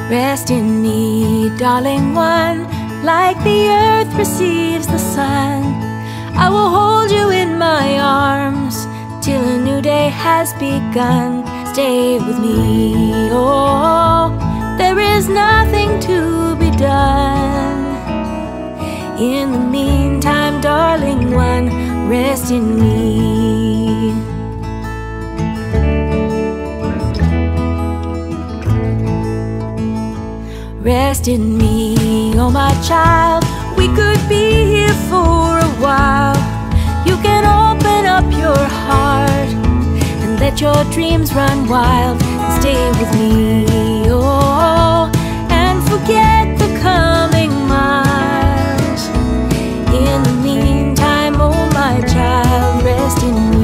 Rest in me, darling one, like the earth receives the sun. I will hold you in my arms till a new day has begun. Stay with me, oh, there is nothing to be done. In the meantime, darling one, rest in me. Rest in me, oh my child, we could be here for a while. You can open up your heart and let your dreams run wild. Stay with me, oh, and forget the coming miles. In the meantime, oh my child, rest in me.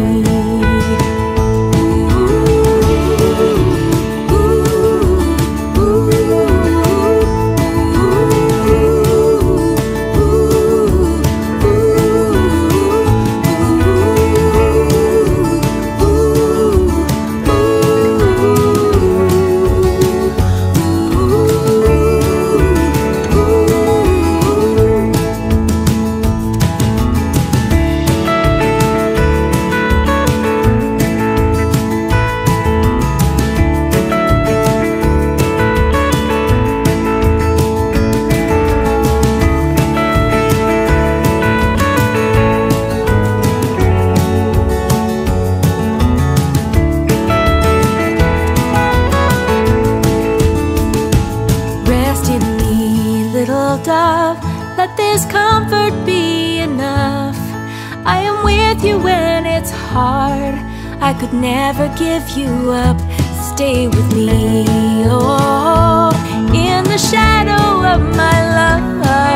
Dove, let this comfort be enough. I am with you when it's hard. I could never give you up. Stay with me, oh, in the shadow of my love.